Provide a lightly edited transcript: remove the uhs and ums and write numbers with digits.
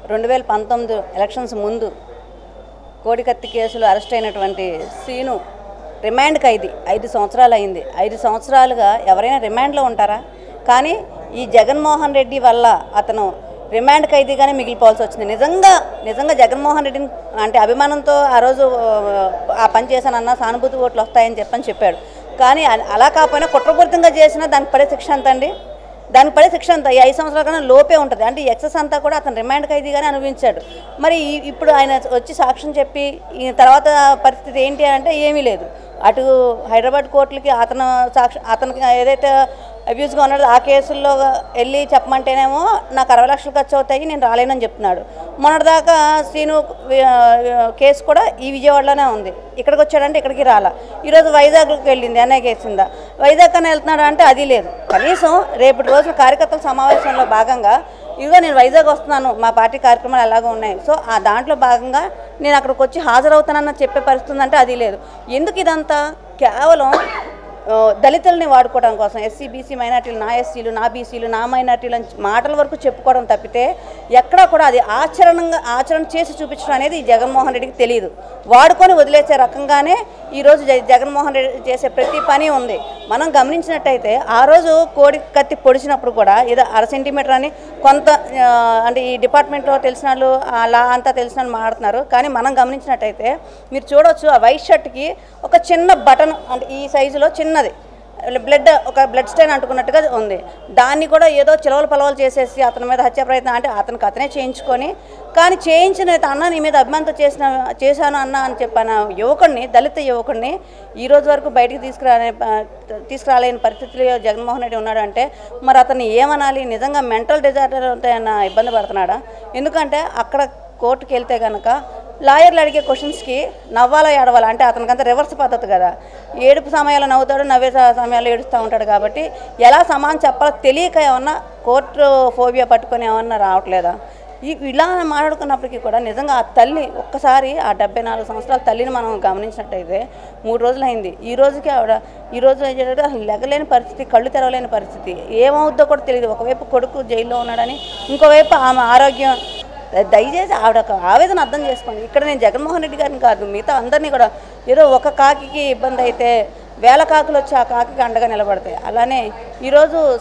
2019 elections ముందు కోడికత్తి కేసులో arrest అయినటువంటి సీను రిమాండ్ ఖైదీ 5 సంవత్సరాలు అయింది. 5 సంవత్సరాలుగా ఎవరైనా రిమాండ్లో ఉంటారా? కానీ ఈ జగన్మోహన్ రెడ్డి వల్ల అతను రిమాండ్ ఖైదీగానే మిగిలిపోవాల్సి వచ్చింది. నిజంగా జగన్మోహన్ రెడ్డిని అంటే అభిమానంతో ఆ రోజు ఆ పని చేశానన్న సానుభూతి ఓట్లు వస్తాయని చెప్పాడు. కానీ అలా కాకపోయినా కుట్రపూరితంగా చేసినా దానికి పడే శిక్ష ఎంత అండి? దానికి పడే శిక్ష అంతా 5 సంవత్సరాల కన్నా లోపే ఉంటుంది. అంటే ఎక్సెస్ అంతా కూడా అతను రిమాండ్ ఖైదీగానే అనుభవించాడు. మరి ఇప్పుడు ఆయన వచ్చి సాక్ష్యం చెప్పి ఈ తర్వాత పరిస్థితి ఏంటి అంటే ఏమీ లేదు. అటు హైదరాబాద్ కోర్టులకి అతనికి ఏదైతే అబ్యూస్గా ఉన్నాడో ఆ కేసుల్లో వెళ్ళి చెప్పమంటేనేమో నాకు 60 లక్షలు ఖర్చు అవుతాయి, నేను రాలేనని చెప్తున్నాడు. మొన్నటిదాకా శ్రీను కేసు కూడా ఈ విజయవాడలోనే ఉంది. ఇక్కడికి వచ్చాడంటే ఇక్కడికి రాలా. ఈరోజు వైజాగ్కి వెళ్ళింది, ఎన్ఐ కేసిందా. వైజాగ్ అని వెళ్తున్నాడు అంటే అది లేదు. కనీసం రేపటి రోజున కార్యకర్తల సమావేశంలో భాగంగా ఇదిగో నేను వైజాగ్ వస్తున్నాను, మా పార్టీ కార్యక్రమాలు ఎలాగో ఉన్నాయి, సో ఆ దాంట్లో భాగంగా నేను అక్కడికి వచ్చి హాజరవుతానన్న చెప్పే పరిస్థితి అంటే అది లేదు. ఎందుకు ఇదంతా? కేవలం దళితుల్ని వాడుకోవడం కోసం, ఎస్సీ బీసీ మైనార్టీలు, నా ఎస్సీలు, నా బీసీలు, నా మైనార్టీలు అని మాటల వరకు చెప్పుకోవడం తప్పితే ఎక్కడా కూడా అది ఆచరణ చేసి చూపించడం అనేది ఈ జగన్మోహన్ రెడ్డికి తెలియదు. వాడుకొని వదిలేసే రకంగానే ఈరోజు జగన్మోహన్ రెడ్డి చేసే ప్రతి పని ఉంది. మనం గమనించినట్టయితే ఆ రోజు కోడి కత్తి పొడిచినప్పుడు కూడా ఏదో 1/2 సెంటీమీటర్ అని కొంత అంటే ఈ డిపార్ట్మెంట్లో తెలిసిన వాళ్ళు లా అంతా తెలిసిన వాళ్ళు మాట్లాడుతున్నారు. కానీ మనం గమనించినట్టయితే మీరు చూడవచ్చు ఆ వైట్ షర్ట్కి ఒక చిన్న బటన్ అంటే ఈ సైజులో చిన్నది బ్లడ్ స్టైన్ అంటుకున్నట్టుగా ఉంది. దాన్ని కూడా ఏదో చిలవలు పలవలు చేసేసి అతని మీద హత్య ప్రయత్నం అంటే అతనే చేయించుకొని, కానీ చేయించిన అన్న నీ మీద అభిమానంతో చేశాను అన్న అని చెప్పిన యువకుడిని, దళిత యువకుడిని ఈరోజు వరకు బయటికి తీసుకురాలేని పరిస్థితిలో జగన్మోహన్ రెడ్డి ఉన్నాడు అంటే మరి అతన్ని ఏమనాలి? నిజంగా మెంటల్ డిజార్డర్ అంతా ఏమైనా ఇబ్బంది పడుతున్నాడా? ఎందుకంటే అక్కడ కోర్టుకి వెళ్తే కనుక లాయర్లు అడిగే క్వశ్చన్స్కి నవ్వాలా ఏడవాలా అంటే అతనికంతా రివర్స్ పద్ధతి కదా. ఏడుపు సమయాల్లో నవ్వుతాడు, నవ్వే సమయాల్లో ఏడుస్తూ ఉంటాడు. కాబట్టి ఎలా సమానం చెప్పాలో తెలియక ఏమన్నా కోర్టు ఫోబియా పట్టుకొని ఏమన్నా రావట్లేదా? ఇలా మాట్లాడుకున్నప్పటికీ కూడా నిజంగా ఆ తల్లి ఒక్కసారి ఆ 74 సంవత్సరాల తల్లిని మనం గమనించినట్టయితే 3 రోజులు అయింది. ఈరోజు లెగలేని పరిస్థితి, కళ్ళు తెరవలేని పరిస్థితి, ఏమవుద్దో కూడా తెలియదు. ఒకవైపు కొడుకు జైల్లో ఉన్నాడని, ఇంకోవైపు ఆమె ఆరోగ్యం. దయచేసి ఆవిడ ఆవేదన అర్థం చేసుకోండి. ఇక్కడ నేను జగన్మోహన్ రెడ్డి గారిని కాదు, మిగతా అందరినీ కూడా ఏదో ఒక కాకికి ఇబ్బంది అయితే వేల కాకులు వచ్చి ఆ కాకికి అండగా నిలబడతాయి. అలానే ఈరోజు